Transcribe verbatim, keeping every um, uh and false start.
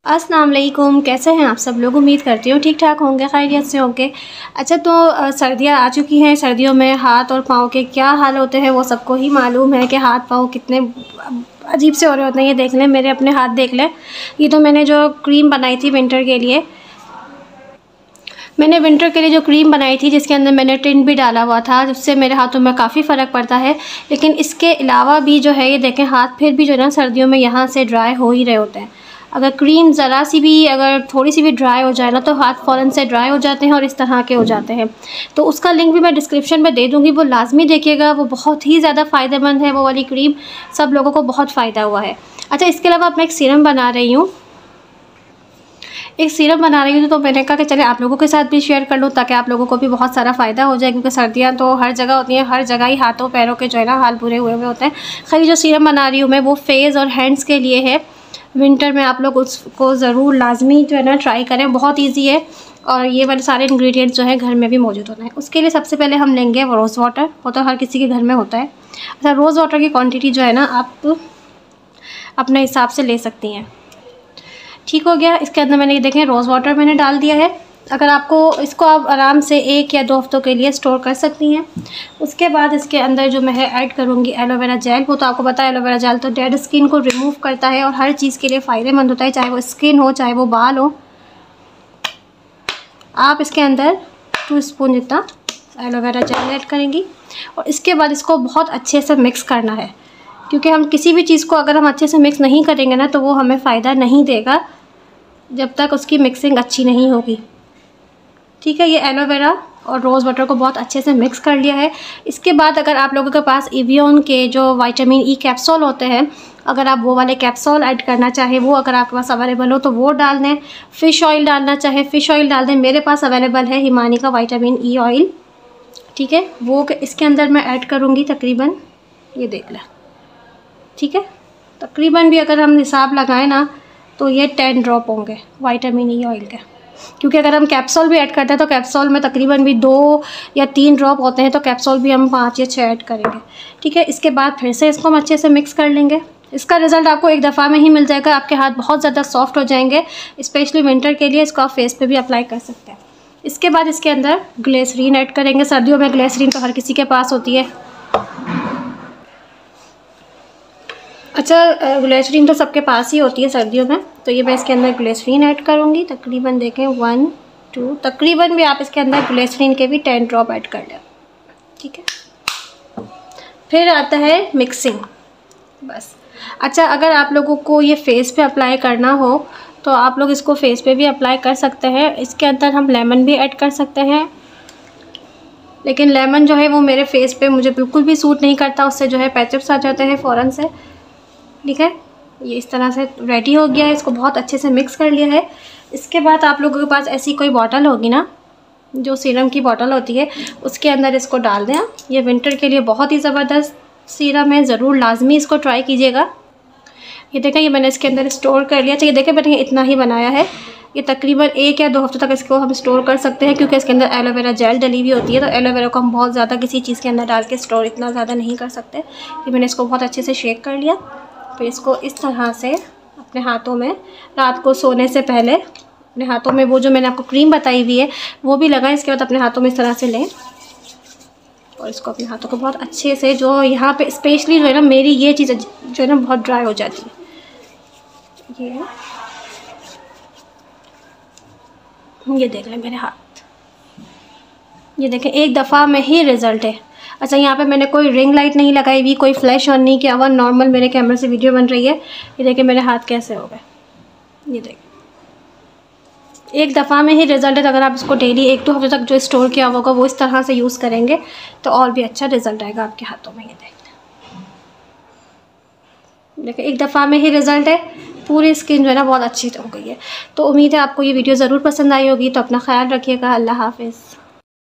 अस्सलाम वालेकुम, कैसे हैं आप सब लोग। उम्मीद करती हूँ ठीक ठाक होंगे, खैरियत से होंगे। अच्छा, तो सर्दियाँ आ चुकी हैं। सर्दियों में हाथ और पाँव के क्या हाल होते हैं वो सबको ही मालूम है कि हाथ पाँव कितने अजीब से हो रहे होते हैं। ये देख लें, मेरे अपने हाथ देख लें। ये तो मैंने जो क्रीम बनाई थी विंटर के लिए, मैंने विंटर के लिए जो क्रीम बनाई थी जिसके अंदर मैंने टिन भी डाला हुआ था, जिससे मेरे हाथों में काफ़ी फ़र्क पड़ता है। लेकिन इसके अलावा भी जो है, ये देखें, हाथ फिर भी जो है ना सर्दियों में यहाँ से ड्राई हो ही रहे होते हैं। अगर क्रीम ज़रा सी भी, अगर थोड़ी सी भी ड्राई हो जाए ना, तो हाथ फ़ौरन से ड्राई हो जाते हैं और इस तरह के हो जाते हैं। तो उसका लिंक भी मैं डिस्क्रिप्शन में दे दूँगी, वो लाजमी देखिएगा। वो बहुत ही ज़्यादा फ़ायदेमंद है, वो वाली क्रीम। सब लोगों को बहुत फ़ायदा हुआ है। अच्छा, इसके अलावा मैं एक सीरम बना रही हूँ एक सीरम बना रही हूँ तो मैंने कहा कि चले आप लोगों के साथ भी शेयर कर लूँ, ताकि आप लोगों को भी बहुत सारा फ़ायदा हो जाए। क्योंकि सर्दियाँ तो हर जगह होती हैं, हर जगह ही हाथों पैरों के जो है ना हाल बुरे हुए हुए होते हैं। खैर, जो सीरम बना रही हूँ मैं, वो फेस और हैंड्स के लिए है। विंटर में आप लोग उसको ज़रूर लाजमी जो है ना ट्राई करें, बहुत ईजी है। और ये वाले सारे इंग्रेडिएंट्स जो है घर में भी मौजूद होते हैं। उसके लिए सबसे पहले हम लेंगे वो रोज़ वाटर। वो तो हर किसी के घर में होता है। अच्छा, रोज़ वाटर की क्वांटिटी जो है ना आप अपने हिसाब से ले सकती हैं। ठीक हो गया। इसके अंदर मैंने ये देखें रोज़ वाटर मैंने डाल दिया है। अगर आपको इसको आप आराम से एक या दो हफ्तों के लिए स्टोर कर सकती हैं। उसके बाद इसके अंदर जो मैं ऐड करूँगी एलोवेरा जेल। वो तो आपको पता है, एलोवेरा जेल तो डेड स्किन को रिमूव करता है और हर चीज़ के लिए फ़ायदेमंद होता है, चाहे वो स्किन हो चाहे वो बाल हो। आप इसके अंदर टू स्पून जितना एलोवेरा जेल ऐड करेंगी और इसके बाद इसको बहुत अच्छे से मिक्स करना है। क्योंकि हम किसी भी चीज़ को अगर हम अच्छे से मिक्स नहीं करेंगे ना, तो वो हमें फ़ायदा नहीं देगा जब तक उसकी मिक्सिंग अच्छी नहीं होगी। ठीक है, ये एलोवेरा और रोज़ वाटर को बहुत अच्छे से मिक्स कर लिया है। इसके बाद अगर आप लोगों के पास एवियन के जो विटामिन ई कैप्सूल होते हैं, अगर आप वो वाले कैप्सूल ऐड करना चाहें, वो अगर आपके पास अवेलेबल हो तो वो डाल दें। फ़िश ऑयल डालना चाहे फ़िश ऑयल डाल दें। मेरे पास अवेलेबल है हिमानी का विटामिन ई ऑयल। ठीक है, वो इसके अंदर मैं ऐड करूँगी तकरीबन, ये देख लें। ठीक है, तकरीबन भी अगर हम हिसाब लगाएं ना तो ये टेन ड्रॉप होंगे विटामिन ई ऑयल के। क्योंकि अगर हम कैप्सूल भी ऐड करते हैं तो कैप्सूल में तकरीबन भी दो या तीन ड्रॉप होते हैं, तो कैप्सूल भी हम पाँच या छः ऐड करेंगे। ठीक है, इसके बाद फिर से इसको हम अच्छे से मिक्स कर लेंगे। इसका रिज़ल्ट आपको एक दफ़ा में ही मिल जाएगा। आपके हाथ बहुत ज़्यादा सॉफ्ट हो जाएंगे, स्पेशली विंटर के लिए। इसको आप फेस पे भी अप्लाई कर सकते हैं। इसके बाद इसके अंदर ग्लिसरीन ऐड करेंगे। सर्दियों में ग्लिसरीन तो हर किसी के पास होती है। अच्छा, ग्लिसरीन तो सबके पास ही होती है सर्दियों में। तो ये मैं इसके अंदर ग्लिसरीन ऐड करूँगी। तकरीबन देखें वन टू तकरीबन भी आप इसके अंदर ग्लिसरीन के भी टेन ड्रॉप ऐड कर लें। ठीक है, फिर आता है मिक्सिंग, बस। अच्छा, अगर आप लोगों को ये फेस पे अप्लाई करना हो तो आप लोग इसको फेस पे भी अप्लाई कर सकते हैं। इसके अंदर हम लेमन भी ऐड कर सकते हैं, लेकिन लेमन जो है वो मेरे फेस पे मुझे बिल्कुल भी सूट नहीं करता। उससे जो है पैचअप्स आ जाते हैं फ़ौरन से। ठीक है, ये इस तरह से रेडी हो गया है। इसको बहुत अच्छे से मिक्स कर लिया है। इसके बाद आप लोगों के पास ऐसी कोई बॉटल होगी ना, जो सीरम की बॉटल होती है, उसके अंदर इसको डाल दें। ये विंटर के लिए बहुत ही ज़बरदस्त सीरम है, ज़रूर लाजमी इसको ट्राई कीजिएगा। ये देखें, ये मैंने इसके अंदर स्टोर कर लिया। चाहिए देखें, मैंने इतना ही बनाया है। ये तकरीबन एक या दो हफ्ते तक इसको हम स्टोर कर सकते हैं, क्योंकि इसके अंदर एलोवेरा जेल डली हुई होती है। तो एलोवेरा को हम बहुत ज़्यादा किसी चीज़ के अंदर डाल के स्टोर इतना ज़्यादा नहीं कर सकते। ये मैंने इसको बहुत अच्छे से शेक कर लिया। फिर इसको इस तरह से अपने हाथों में रात को सोने से पहले अपने हाथों में वो जो मैंने आपको क्रीम बताई हुई है वो भी लगाएं। इसके बाद अपने हाथों में इस तरह से लें और इसको अपने हाथों को बहुत अच्छे से, जो यहाँ पे स्पेशली जो है ना मेरी ये चीज़ जो है ना बहुत ड्राई हो जाती है। ये ये देख लें मेरे हाथ, ये देखें, एक दफ़ा में ही रिज़ल्ट है। अच्छा, यहाँ पे मैंने कोई रिंग लाइट नहीं लगाई हुई, कोई फ्लैश ऑन नहीं किया हुआ, नॉर्मल मेरे कैमरे से वीडियो बन रही है। ये देखिए मेरे हाथ कैसे हो गए, ये देखिए, एक दफ़ा में ही रिज़ल्ट है। अगर आप इसको डेली एक दो हफ्ते तक जो स्टोर किया होगा वो इस तरह से यूज़ करेंगे तो और भी अच्छा रिज़ल्ट आएगा आपके हाथों में। ये देखिए, देखिए एक दफ़ा में ही रिज़ल्ट है। पूरी स्किन जो है ना बहुत अच्छी हो गई है। तो उम्मीद है आपको ये वीडियो ज़रूर पसंद आई होगी। तो अपना ख्याल रखिएगा। अल्लाह हाफिज़।